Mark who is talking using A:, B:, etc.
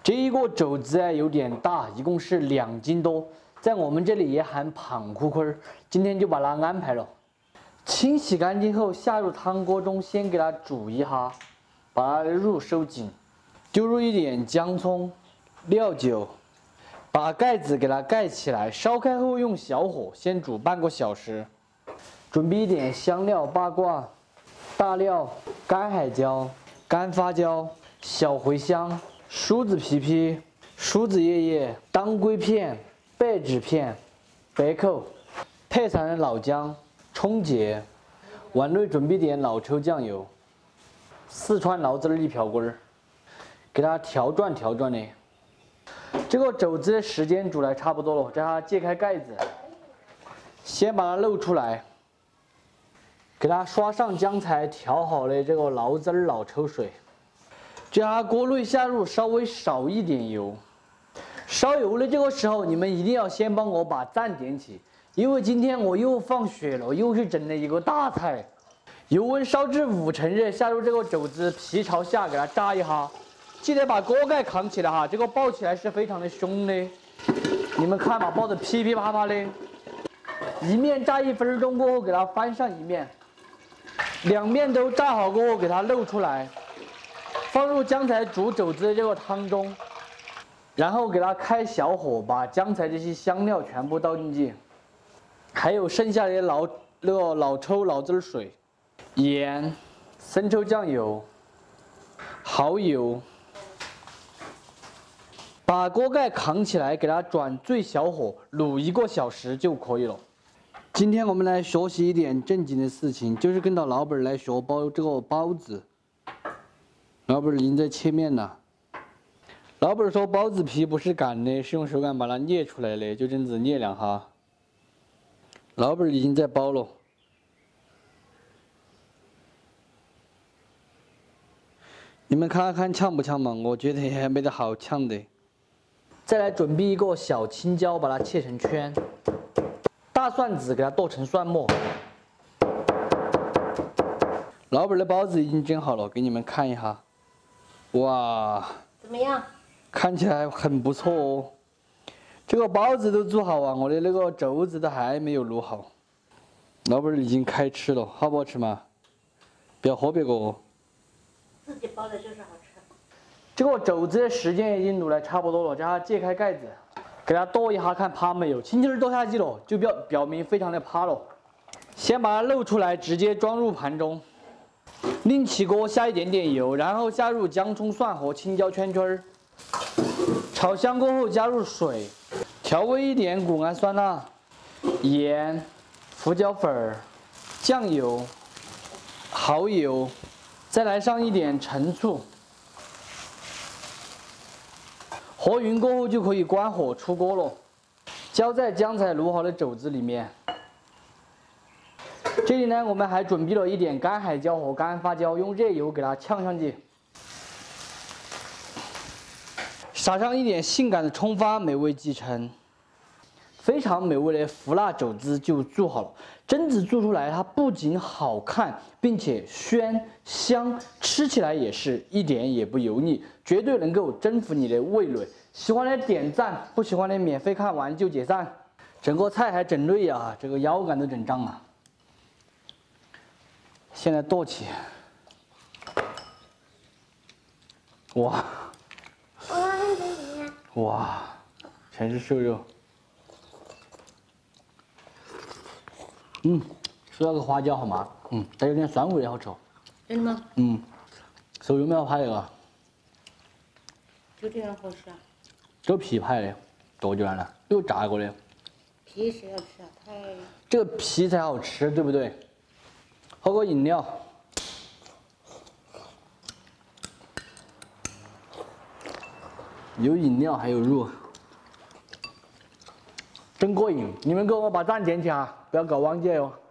A: 这一个肘子啊有点大，一共是2斤多，在我们这里也喊胖裤裤儿。今天就把它安排了。清洗干净后，下入汤锅中，先给它煮一下，把它的肉收紧，丢入一点姜葱、料酒，把盖子给它盖起来，烧开后用小火先煮半个小时。准备一点香料八卦、大料、干海椒、干花椒、小茴香、梳子皮、梳子叶、当归片、白芷片、白蔻，配上老姜、葱节。碗内准备点老抽酱油，四川醪糟一瓢棍儿，给它条转的。这个肘子的时间煮来差不多了，让它揭开盖子，先把它露出来。给它刷上刚才调好的这个醪糟老抽水，这锅内下入稍微少一点油。烧油的这个时候，你们一定要先帮我把赞点起，因为今天我又放血了，又是整了一个大菜。油温烧至5成热，下入这个肘子，皮朝下给它炸一下，记得把锅盖扛起来哈，这个爆起来是非常的凶的。你们看嘛，爆得噼噼啪啪的。一面炸1分钟过后，给它翻上一面。2面都炸好过后，给它露出来，放入刚才煮肘子的这个汤中，然后给它开小火，把刚才这些香料全部倒进去，还有剩下的老抽、醪糟水、盐、生抽酱油、蚝油，把锅盖扛起来，给它转最小火卤1个小时就可以了。今天我们来学习一点正经的事情，就是跟到老板来学包这个包子。老板已经在切面了。老板说包子皮不是擀的，是用手擀把它捏出来的，就这样子捏2下。老板已经在包了。你们看看呛不呛嘛？我觉得还没得好呛的。再来准备一个小青椒，把它切成圈。大蒜子给它剁成蒜末。老板的包子已经蒸好了，给你们看一下。哇，
B: 怎么样？
A: 看起来很不错哦。这个包子都做好啊，我的那个肘子都还没有卤好。老板已经开吃了，好不好吃嘛？不要喝别个哦。
B: 自己包的就是好吃。
A: 这个肘子的时间已经卤来差不多了，让它揭开盖子。给它剁一下，看趴没有，轻轻地剁下去了，就表明非常的趴了。先把它露出来，直接装入盘中。另起锅下一点点油，然后下入姜、葱、蒜和青椒圈儿。炒香过后加入水，调味一点谷氨酸钠、盐、胡椒粉、酱油、蚝油，再来上一点陈醋。和匀过后就可以关火出锅了，浇在刚才卤好的肘子里面。这里呢，我们还准备了一点干海椒和干花椒，用热油给它呛上去，撒上一点性感的葱花，美味即成。非常美味的胡辣肘子就做好了。真子做出来，它不仅好看，并且鲜香，吃起来也是一点也不油腻，绝对能够征服你的味蕾。喜欢的点赞，不喜欢的免费看完就解散。整个菜还整累啊，这个腰杆都整胀了。现在剁起，哇，哇，全是瘦肉。吃那个花椒好麻，带有点酸味的好吃。
B: 真的吗？
A: 手有没有拍那个？
B: 就这样好吃啊？
A: 这个皮拍的，多久了？有炸过的。
B: 皮谁要吃啊？
A: 这个皮才好吃，对不对？喝个饮料。有饮料还有肉，真过瘾！你们给我把赞点起啊，不要搞忘记哦。